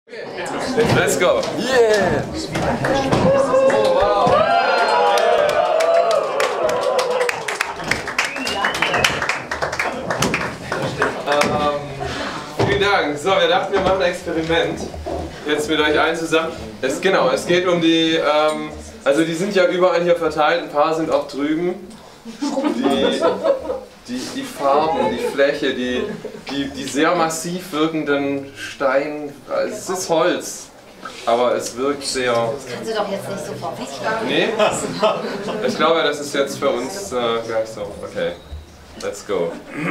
Let's go. Yeah. Oh, wow. Vielen Dank. So, wir dachten, wir machen ein Experiment. Jetzt mit euch allen zusammen. Es geht um die, also die sind ja überall hier verteilt, ein paar sind auch drüben. Die Farben, die Fläche, die sehr massiv wirkenden Steine, also es ist Holz, aber es wirkt sehr... Das kannst du doch jetzt nicht so vorwegschlagen. Nee? Ich glaube, das ist jetzt für uns gar nicht so. Okay, let's go.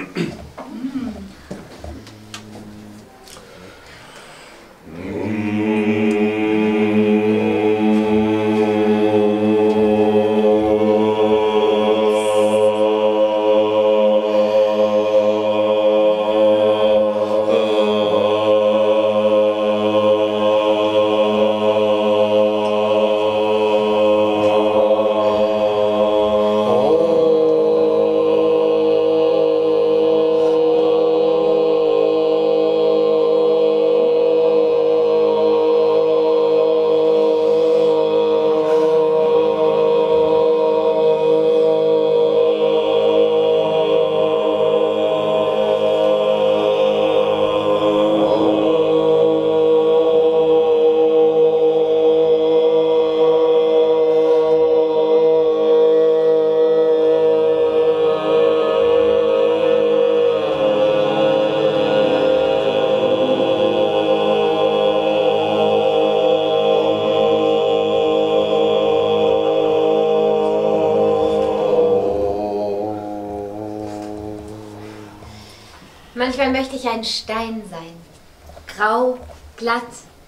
Manchmal möchte ich ein Stein sein, grau, glatt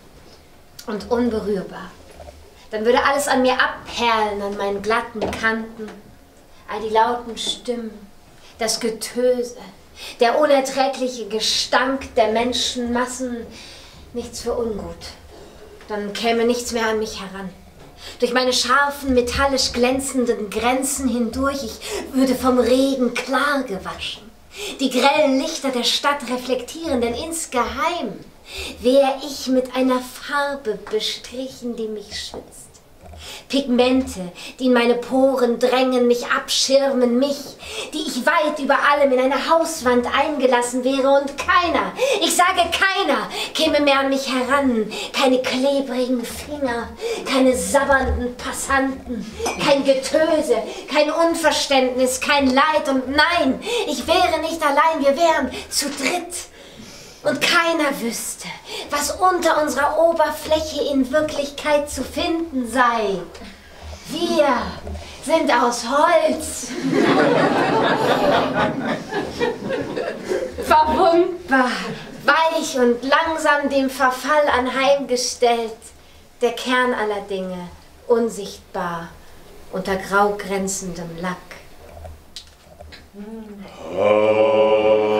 und unberührbar. Dann würde alles an mir abperlen, an meinen glatten Kanten. All die lauten Stimmen, das Getöse, der unerträgliche Gestank der Menschenmassen, nichts für ungut. Dann käme nichts mehr an mich heran. Durch meine scharfen, metallisch glänzenden Grenzen hindurch, ich würde vom Regen klar gewaschen. Die grellen Lichter der Stadt reflektieren, denn insgeheim wäre ich mit einer Farbe bestrichen, die mich schützt. Pigmente, die in meine Poren drängen, mich abschirmen, mich, die ich weit über allem in eine Hauswand eingelassen wäre und keiner, ich sage keiner, käme mehr an mich heran. Keine klebrigen Finger, keine sabbernden Passanten, kein Getöse, kein Unverständnis, kein Leid und nein, ich wäre nicht allein, wir wären zu dritt. Und keiner wüsste, was unter unserer Oberfläche in Wirklichkeit zu finden sei. Wir sind aus Holz. Verwundbar, weich und langsam dem Verfall anheimgestellt. Der Kern aller Dinge, unsichtbar, unter grau grenzendem Lack.